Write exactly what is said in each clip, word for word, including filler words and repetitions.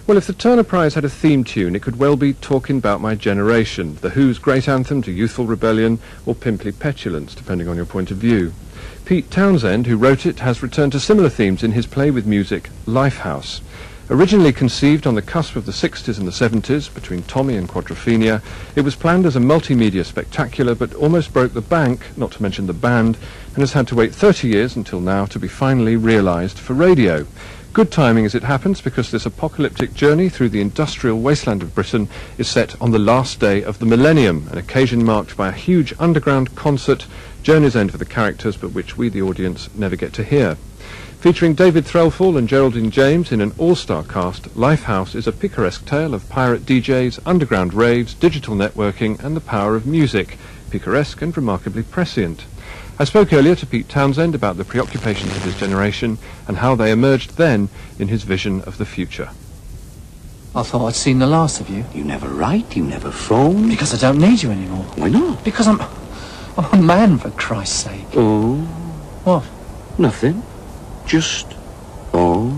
Well, if the Turner Prize had a theme tune, it could well be Talking About My Generation, The Who's great anthem to youthful rebellion, or pimply petulance, depending on your point of view. Pete Townshend, who wrote it, has returned to similar themes in his play with music, Lifehouse. Originally conceived on the cusp of the sixties and the seventies, between Tommy and Quadrophenia, it was planned as a multimedia spectacular, but almost broke the bank, not to mention the band, and has had to wait thirty years until now to be finally realised for radio. Good timing as it happens, because this apocalyptic journey through the industrial wasteland of Britain is set on the last day of the millennium, an occasion marked by a huge underground concert, journey's end for the characters, but which we, the audience, never get to hear. Featuring David Threlfall and Geraldine James in an all-star cast, Lifehouse is a picaresque tale of pirate D Js, underground raves, digital networking, and the power of music, picaresque and remarkably prescient. I spoke earlier to Pete Townshend about the preoccupations of his generation and how they emerged then in his vision of the future. I thought I'd seen the last of you. You never write, you never phone. Because I don't need you anymore. Why not? Because I'm... I'm a man, for Christ's sake. Oh. What? Nothing. Just... oh.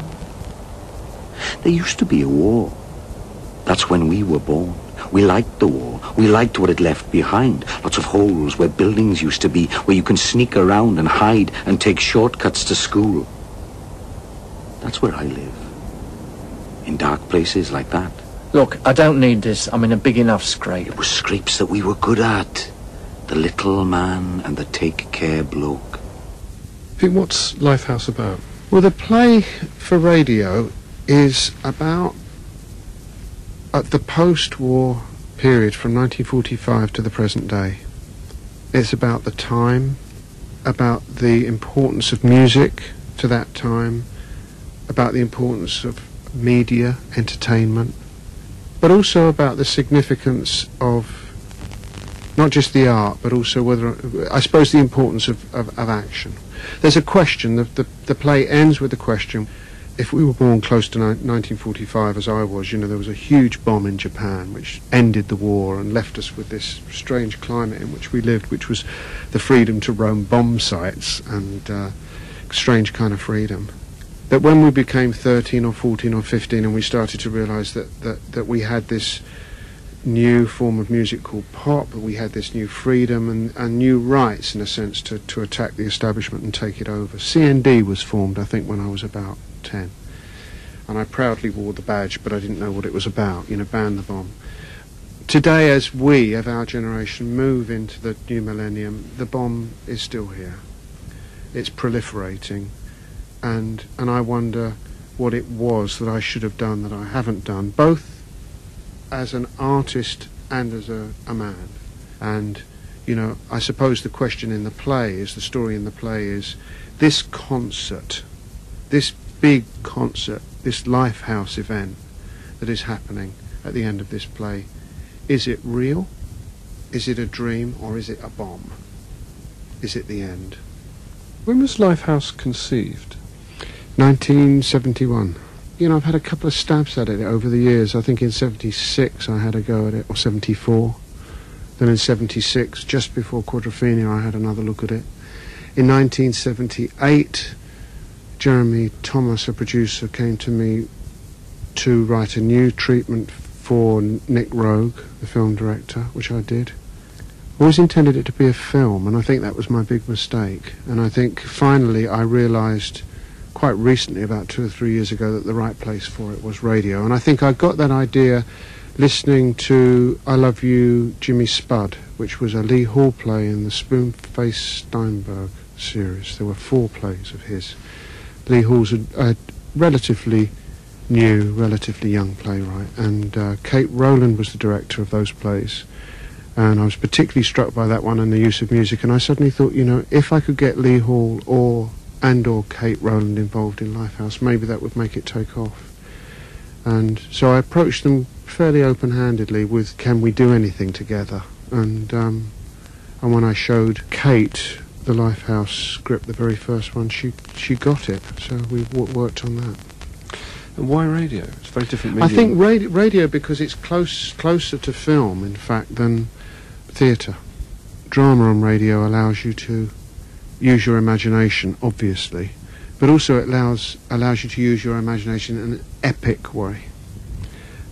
There used to be a war. That's when we were born. We liked the war. We liked what it left behind. Lots of holes where buildings used to be, where you can sneak around and hide and take shortcuts to school. That's where I live. In dark places like that. Look, I don't need this. I'm in a big enough scrape. It was scrapes that we were good at. The little man and the take-care bloke. Pete, what's Lifehouse about? Well, the play for radio is about at the post-war period from nineteen forty-five to the present day. It's about the time, about the importance of music to that time, about the importance of media, entertainment, but also about the significance of not just the art, but also whether, I suppose, the importance of, of, of action. There's a question, the, the, the play ends with the question, if we were born close to ni nineteen forty-five, as I was, you know, there was a huge bomb in Japan which ended the war and left us with this strange climate in which we lived, which was the freedom to roam bomb sites and uh, strange kind of freedom. That when we became thirteen or fourteen or fifteen and we started to realise that, that, that we had this new form of music called pop, we had this new freedom and, and new rights, in a sense, to, to attack the establishment and take it over. C N D was formed, I think, when I was about ten. And I proudly wore the badge, but I didn't know what it was about, you know, ban the bomb. Today, as we, of our generation, move into the new millennium, the bomb is still here. It's proliferating. And, and I wonder what it was that I should have done that I haven't done, both as an artist and as a, a man. And, you know, I suppose the question in the play is, the story in the play is, this concert, this big concert, this Lifehouse event that is happening at the end of this play, is it real? Is it a dream, or is it a bomb? Is it the end? When was Lifehouse conceived? nineteen seventy-one. You know, I've had a couple of stabs at it over the years. I think in seventy-six I had a go at it, or seventy-four. Then in seventy-six, just before Quadrophenia, I had another look at it. In nineteen seventy-eight, Jeremy Thomas, a producer, came to me to write a new treatment for Nick Rogue, the film director, which I did. Always intended it to be a film, and I think that was my big mistake. And I think finally I realised quite recently, about two or three years ago, that the right place for it was radio. And I think I got that idea listening to I Love You, Jimmy Spud, which was a Lee Hall play in the Spoon-Face Steinberg series. There were four plays of his. Lee Hall's a, a relatively new, relatively young playwright, and uh, Kate Rowland was the director of those plays. And I was particularly struck by that one and the use of music, and I suddenly thought, you know, if I could get Lee Hall or and or Kate Rowland involved in Lifehouse, maybe that would make it take off. And so I approached them fairly open-handedly with, can we do anything together? And um, and when I showed Kate the Lifehouse script, the very first one, she she got it. So we w worked on that. And why radio? It's a very different medium. I think radio, radio because it's close closer to film, in fact, than theatre. Drama on radio allows you to use your imagination, obviously, but also it allows allows you to use your imagination in an epic way.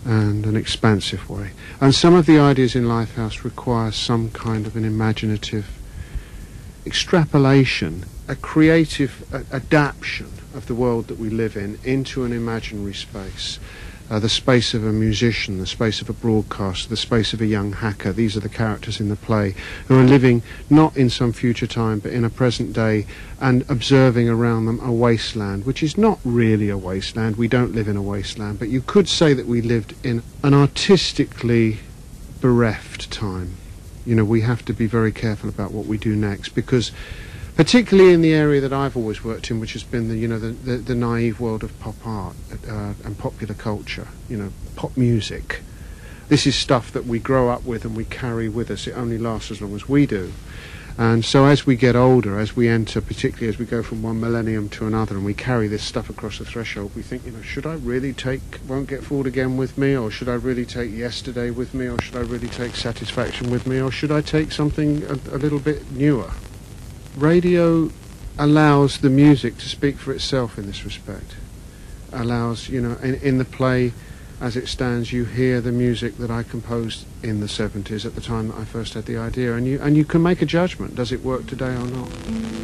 and an expansive way. And some of the ideas in Lifehouse require some kind of an imaginative extrapolation, a creative uh, adaptation of the world that we live in into an imaginary space. Uh, the space of a musician, the space of a broadcaster, the space of a young hacker. These are the characters in the play who are living not in some future time but in a present day and observing around them a wasteland, which is not really a wasteland. We don't live in a wasteland, but you could say that we lived in an artistically bereft time. You know, we have to be very careful about what we do next, because particularly in the area that I've always worked in, which has been the, you know, the, the, the naive world of pop art uh, and popular culture, you know, pop music. This is stuff that we grow up with and we carry with us. It only lasts as long as we do. And so as we get older, as we enter, particularly as we go from one millennium to another, and we carry this stuff across the threshold, we think, you know, should I really take Won't Get Fooled Again with me, or should I really take Yesterday with me, or should I really take Satisfaction with me, or should I take something a, a little bit newer? Radio allows the music to speak for itself in this respect. Allows, you know, in, in the play as it stands, you hear the music that I composed in the seventies at the time that I first had the idea, and you and you can make a judgment. Does it work today or not?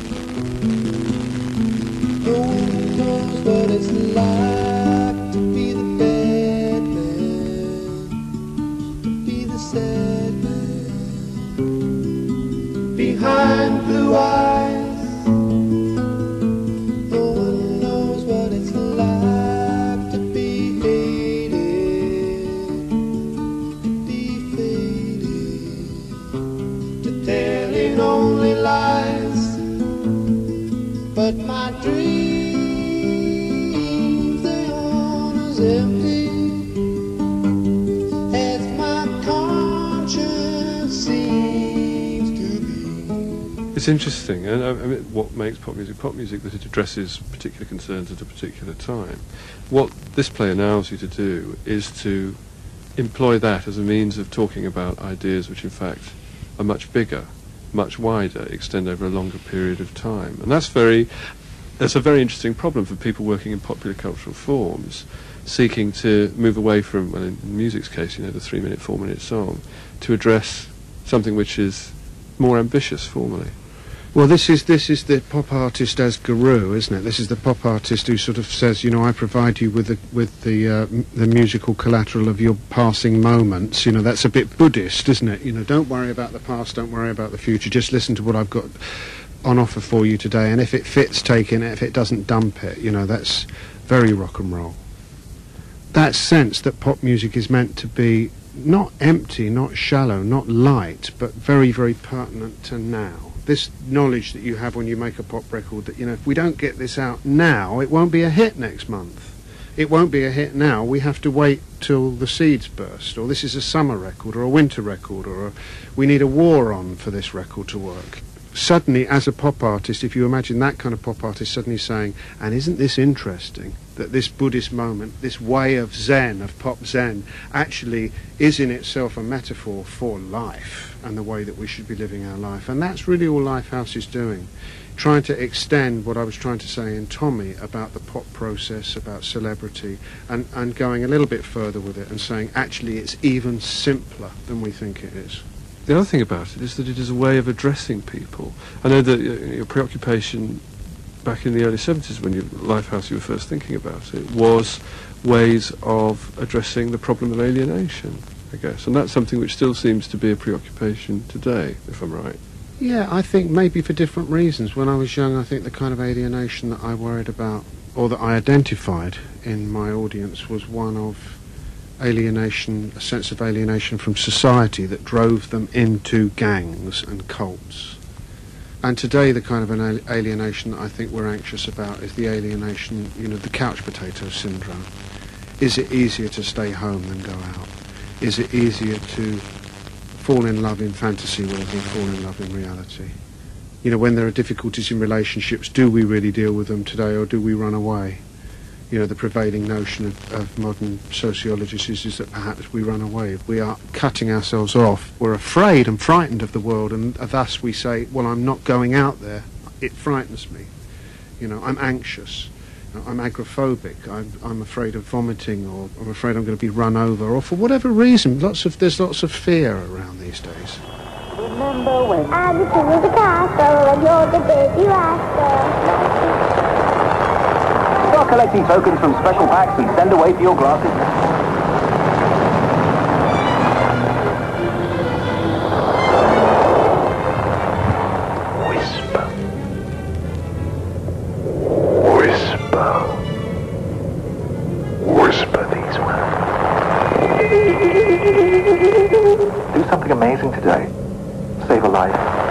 No one knows what it's like to be the bad man, to be the sad man, behind blue eyes. No one knows what it's like to be hated, to be faded, to telling only lies. But my dreams, they aren't as empty as my conscience seems to be. It's interesting, and I mean, what makes pop music pop music, that it addresses particular concerns at a particular time. What this play allows you to do is to employ that as a means of talking about ideas which in fact are much bigger, much wider, extend over a longer period of time. And that's very, that's a very interesting problem for people working in popular cultural forms, seeking to move away from, well, in music's case, you know, the three-minute, four-minute song, to address something which is more ambitious formally. Well, this is this is the pop artist as guru, isn't it? This is the pop artist who sort of says, you know, I provide you with the with the uh, m the musical collateral of your passing moments. You know, that's a bit Buddhist, isn't it? You know, don't worry about the past, don't worry about the future. Just listen to what I've got on offer for you today, and if it fits, take it. If it doesn't, dump it. You know, that's very rock and roll. That sense that pop music is meant to be not empty, not shallow, not light, but very, very pertinent to now. This knowledge that you have when you make a pop record, that, you know, if we don't get this out now, it won't be a hit next month. It won't be a hit now. We have to wait till the seeds burst, or this is a summer record, or a winter record, or a, we need a war on for this record to work. Suddenly, as a pop artist, if you imagine that kind of pop artist suddenly saying, and isn't this interesting, that this Buddhist moment, this way of Zen, of pop Zen, actually is in itself a metaphor for life and the way that we should be living our life. And that's really all Lifehouse is doing, trying to extend what I was trying to say in Tommy about the pop process, about celebrity, and, and going a little bit further with it and saying, actually, it's even simpler than we think it is. The other thing about it is that it is a way of addressing people. I know that uh, your preoccupation back in the early seventies, when you Lifehouse, you were first thinking about it, was ways of addressing the problem of alienation, I guess. And that's something which still seems to be a preoccupation today, if I'm right. Yeah, I think maybe for different reasons. When I was young, I think the kind of alienation that I worried about, or that I identified in my audience, was one of alienation, a sense of alienation from society that drove them into gangs and cults. And today the kind of an alienation that I think we're anxious about is the alienation, you know, the couch potato syndrome. Is it easier to stay home than go out? Is it easier to fall in love in fantasy rather than fall in love in reality? You know, when there are difficulties in relationships, do we really deal with them today, or do we run away? You know, the prevailing notion of, of modern sociologists is, is that perhaps we run away. We are cutting ourselves off. We're afraid and frightened of the world, and thus we say, well, I'm not going out there. It frightens me. You know, I'm anxious. I'm agoraphobic. I'm, I'm afraid of vomiting, or I'm afraid I'm going to be run over, or for whatever reason, lots of there's lots of fear around these days. Remember when I'm the king of the castle and you're the baby rascal. Start collecting tokens from special packs and send away for your glasses now. Do something amazing today. Save a life.